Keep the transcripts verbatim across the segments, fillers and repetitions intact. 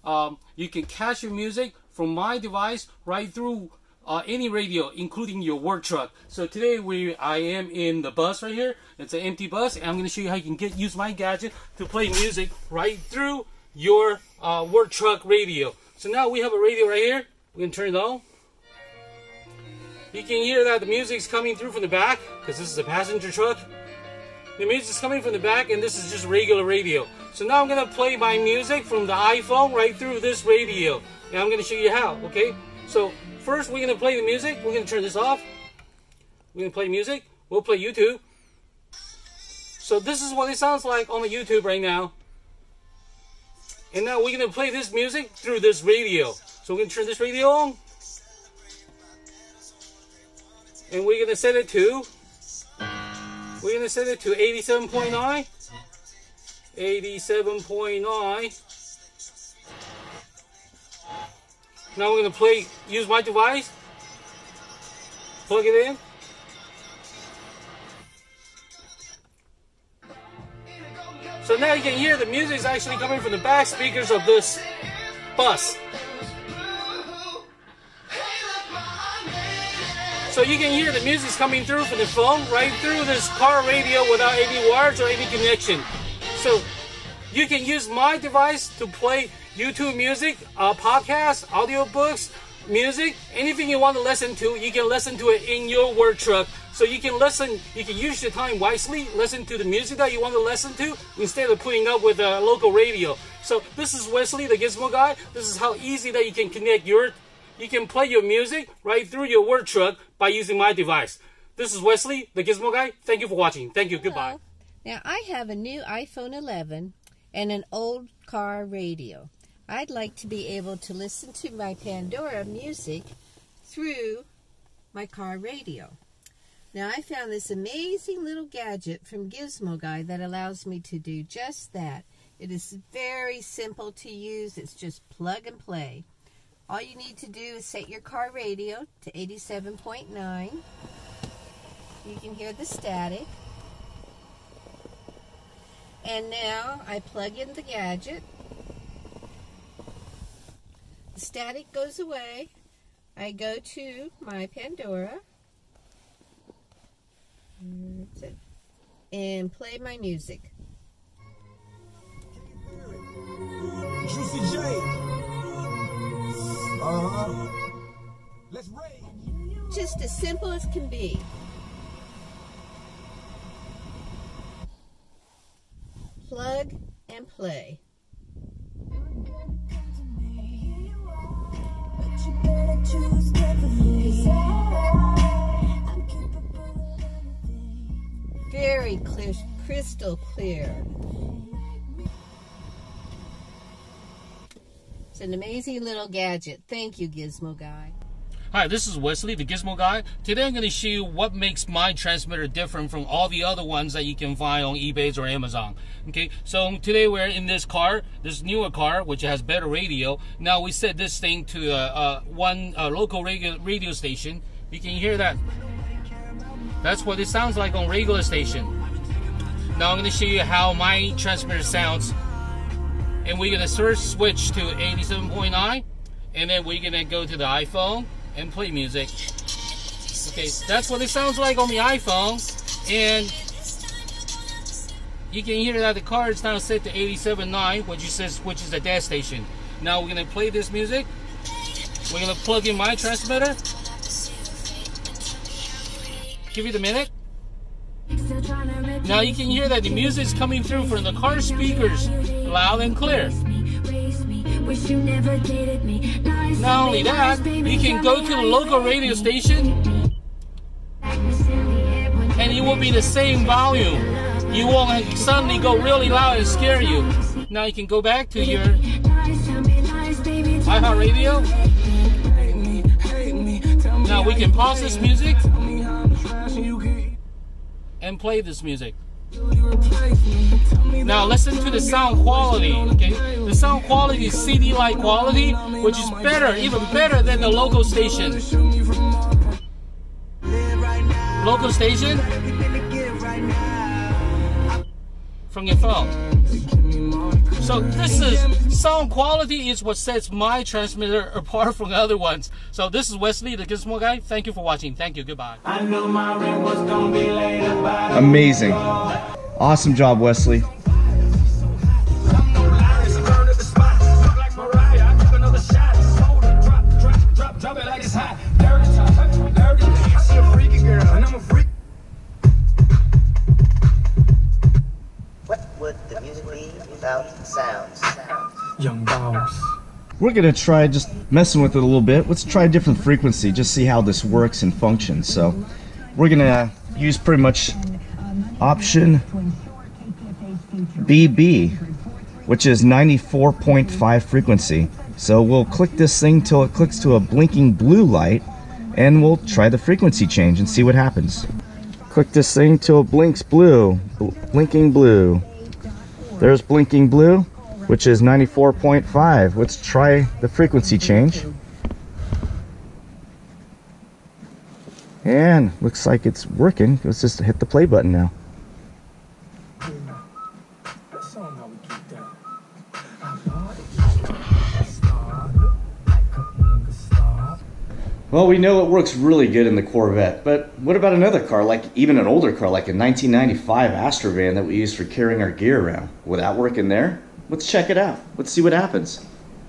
um, you can catch your music from my device right through uh, any radio, including your work truck. So today we I am in the bus right here. It's an empty bus, and I'm going to show you how you can get use my gadget to play music right through your uh, work truck radio. So now we have a radio right here. We can turn it on. You can hear that the music is coming through from the back because this is a passenger truck. The music is coming from the back, and this is just regular radio. So now I'm going to play my music from the iPhone right through this radio. And I'm going to show you how, okay? So first we're going to play the music. We're going to turn this off. We're going to play music. We'll play YouTube. So this is what it sounds like on the YouTube right now. And now we're going to play this music through this radio. So we're going to turn this radio on. And we're going to set it to, we're going to set it to eighty-seven point nine. eighty-seven point nine. Now we're going to play, use my device. Plug it in. So now you can hear the music is actually coming from the back speakers of this bus. So you can hear the music coming through from the phone right through this car radio without any wires or any connection. So you can use my device to play YouTube music, uh, podcasts, audiobooks, music, anything you want to listen to, you can listen to it in your work truck. So you can listen, you can use your time wisely, listen to the music that you want to listen to instead of putting up with a local radio. So this is Wesley, the Gizmo Guy. This is how easy that you can connect your You can play your music right through your work truck by using my device. This is Wesley, the Gizmo Guy. Thank you for watching. Thank you. Goodbye. Hello. Now, I have a new iPhone eleven and an old car radio. I'd like to be able to listen to my Pandora music through my car radio. Now, I found this amazing little gadget from Gizmo Guy that allows me to do just that. It is very simple to use. It's just plug and play. All you need to do is set your car radio to eighty-seven point nine. You can hear the static. And now I plug in the gadget. The static goes away. I go to my Pandora. And play my music. Juicy J. Uh-huh. Let's rage. Just as simple as can be. Plug and play. Very clear, crystal clear. It's an amazing little gadget. Thank you, Gizmo Guy. Hi, this is Wesley, the Gizmo Guy. Today I'm going to show you what makes my transmitter different from all the other ones that you can find on eBay or Amazon. Okay, so today we're in this car, this newer car, which has better radio. Now we set this thing to uh, uh, one uh, local radio, radio station. You can hear that. That's what it sounds like on regular station. Now I'm going to show you how my transmitter sounds. And we're going to first switch to eighty-seven point nine. And then we're going to go to the iPhone and play music. Okay, that's what it sounds like on the iPhone. And you can hear that the car is now set to eighty-seven point nine, which is, which is the dead station. Now we're going to play this music. We're going to plug in my transmitter. Give it a minute. Now you can hear that the music is coming through from the car speakers loud and clear. Not only that, you can go to the local radio station and it will be the same volume. You won't suddenly go really loud and scare you. Now you can go back to your iHeartRadio. Now we can pause this music and play this music. Now listen to the sound quality, okay? The sound quality is C D-like quality, which is better, even better than the local station. Local station from your phone. So this is sound quality is what sets my transmitter apart from other ones. So this is Wesley, the Gizmo Guy. Thank you for watching. Thank you. Goodbye. I knew my rent was gonna be later by the Amazing. Awesome job, Wesley. Sounds. Young Bows. We're gonna try just messing with it a little bit. Let's try a different frequency, just see how this works and functions. So we're gonna use pretty much option B B, which is ninety-four point five frequency. So we'll click this thing till it clicks to a blinking blue light, and we'll try the frequency change and see what happens. Click this thing till it blinks blue, bl blinking blue. There's blinking blue, which is ninety-four point five. Let's try the frequency change. And looks like it's working. Let's just hit the play button now. Well, we know it works really good in the Corvette, but what about another car, like even an older car, like a nineteen ninety-five Astra van that we use for carrying our gear around? Would that work in there? Let's check it out. Let's see what happens.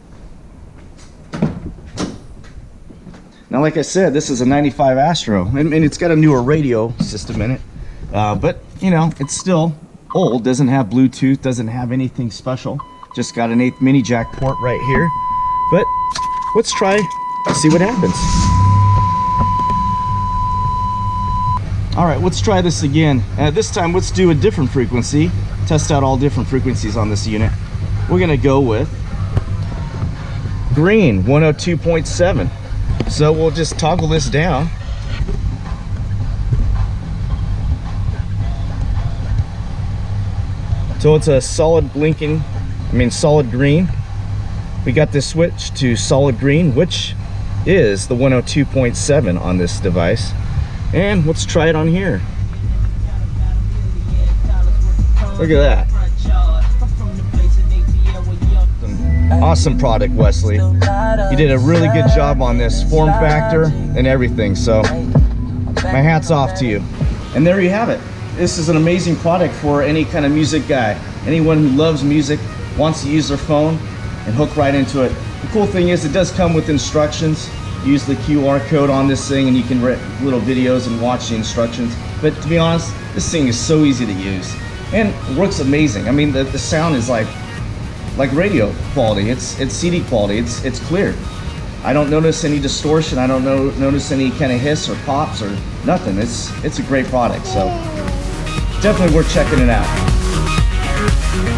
Now, like I said, this is a ninety-five Astra, and, and it's got a newer radio system in it, uh, but, you know, it's still old, doesn't have Bluetooth, doesn't have anything special, just got an eighth mini jack port right here, but let's try, see what happens. All right, let's try this again. Uh, this time, let's do a different frequency. Test out all different frequencies on this unit. We're gonna go with green, one oh two point seven. So we'll just toggle this down. So it's a solid blinking, I mean solid green. We got this switch to solid green, which is the one oh two point seven on this device. And let's try it on here. Look at that. Awesome product, Wesley. You did a really good job on this form factor and everything, so my hat's off to you. And there you have it. This is an amazing product for any kind of music guy. Anyone who loves music, wants to use their phone and hook right into it. The cool thing is it does come with instructions. Use the Q R code on this thing and you can read little videos and watch the instructions. But to be honest, this thing is so easy to use and it works amazing. I mean, the, the sound is like like radio quality. It's it's C D quality. It's it's clear. I don't notice any distortion. I don't know, notice any kind of hiss or pops or nothing. It's it's a great product. So definitely worth checking it out.